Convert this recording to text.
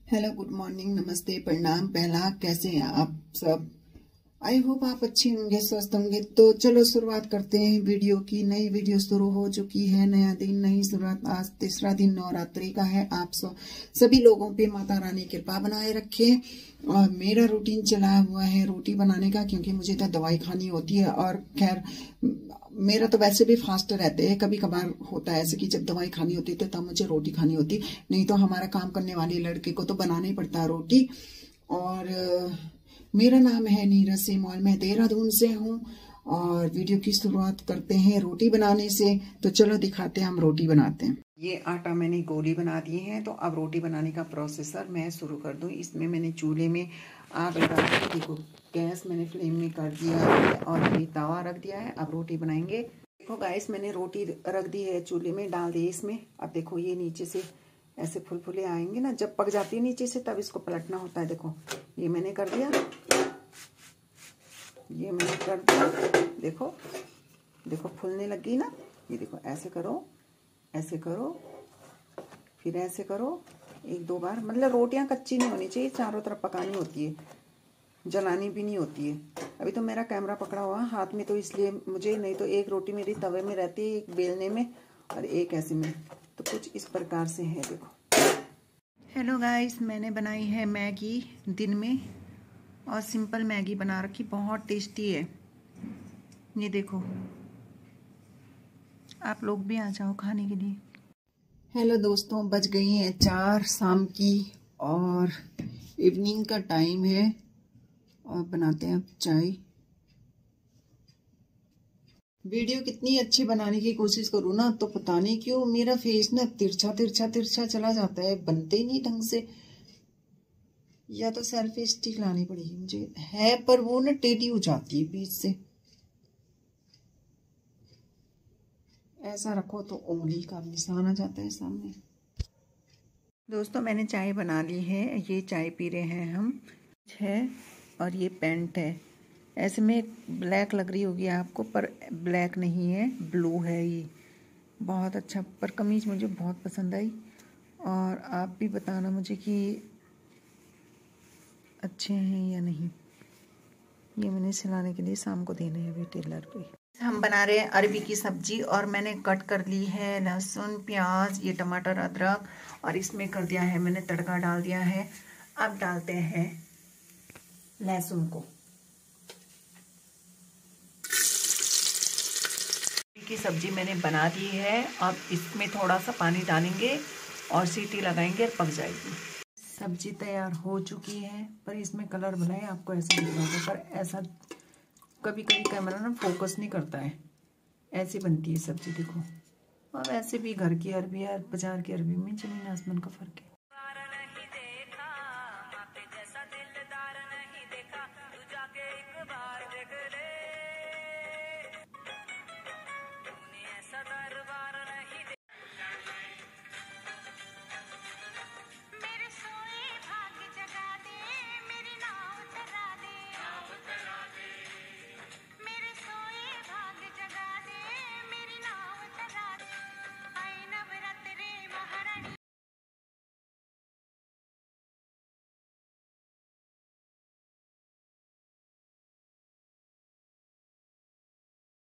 Hello, good morning, नमस्ते, प्रणाम, पहला कैसे हैं आप सब। आई होप आप अच्छे होंगे, स्वस्थ होंगे। तो चलो शुरुआत करते हैं वीडियो की। नई वीडियो शुरू हो चुकी है, नया दिन, नई शुरुआत। आज तीसरा दिन नवरात्रि का है। आप सभी लोगों पे माता रानी कृपा बनाए रखे। और मेरा रूटीन चला हुआ है रोटी बनाने का, क्योंकि मुझे तो दवाई खानी होती है। और खैर मेरा तो वैसे भी फास्ट रहते हैं। कभी कभार होता है ऐसे कि जब दवाई खानी होती है तो तब मुझे रोटी खानी होती, नहीं तो हमारा काम करने वाले लड़के को तो बनाना ही पड़ता है रोटी। और मेरा नाम है नीरज सेमवाल, मैं देहरादून से हूँ। और वीडियो की शुरुआत करते हैं रोटी बनाने से। तो चलो दिखाते हैं हम रोटी बनाते हैं। ये आटा मैंने गोली बना दी है। तो अब रोटी बनाने का प्रोसेसर मैं शुरू कर दूं। इसमें मैंने चूल्हे में आग लगा दी। देखो गैस मैंने फ्लेम में कर दिया है और ये तवा रख दिया है। अब रोटी बनाएंगे। देखो गाइस, मैंने रोटी रख दी है चूल्हे में, डाल दी इसमें। अब देखो ये नीचे से ऐसे फुलफुले आएंगे ना, जब पक जाती है नीचे से तब इसको पलटना होता है। देखो ये मैंने कर दिया, ये मैंने कर दिया। देखो देखो फूलने लगी ना। ये देखो ऐसे करो, ऐसे करो, फिर ऐसे करो एक दो बार। मतलब रोटियां कच्ची नहीं होनी चाहिए, चारों तरफ पकानी होती है, जलानी भी नहीं होती है। अभी तो मेरा कैमरा पकड़ा हुआ हाथ में, तो इसलिए मुझे, नहीं तो एक रोटी मेरी तवे में रहती है, एक बेलने में और एक ऐसे में। तो कुछ इस प्रकार से है। देखो हेलो गाइस, मैंने बनाई है मैगी दिन में, और सिंपल मैगी बना रखी, बहुत टेस्टी है। ये देखो, आप लोग भी आ जाओ खाने के लिए। हेलो दोस्तों, बज गई हैं 4 शाम की और इवनिंग का टाइम है। और बनाते हैं अब चाय। वीडियो कितनी अच्छी बनाने की कोशिश करूँ ना, तो पता नहीं क्यों मेरा फेस ना तिरछा तिरछा तिरछा चला जाता है, बनते ही नहीं ढंग से। या तो सेल्फी स्टिक लानी पड़ेगी मुझे, है पर वो ना टेढ़ी हो जाती है बीच से। ऐसा रखो तो उंगली का निशान आ जाता है सामने। दोस्तों मैंने चाय बना ली है। ये चाय पी रहे हैं हम है। और ये पैंट है, ऐसे में ब्लैक लग रही होगी आपको, पर ब्लैक नहीं है, ब्लू है। ये बहुत अच्छा, पर कमीज मुझे बहुत पसंद आई। और आप भी बताना मुझे कि अच्छे हैं या नहीं। ये मैंने सिलाने के लिए शाम को देने हैं अभी टेलर पे। हम बना रहे हैं अरबी की सब्जी, और मैंने कट कर ली है लहसुन, प्याज, ये टमाटर, अदरक, और इसमें कर दिया है मैंने तड़का डाल दिया है। अब डालते हैं लहसुन को। की सब्जी मैंने बना दी है। अब इसमें थोड़ा सा पानी डालेंगे और सीटी लगाएंगे और पक जाएगी। सब्जी तैयार हो चुकी है, पर इसमें कलर बनाए आपको ऐसा दिख रहा है, पर ऐसा कभी कभी कैमरा ना फोकस नहीं करता है। ऐसी बनती है सब्जी देखो। और वैसे भी घर की अरबी और बाजार की अरबी में जमीन आसमान का फर्क है।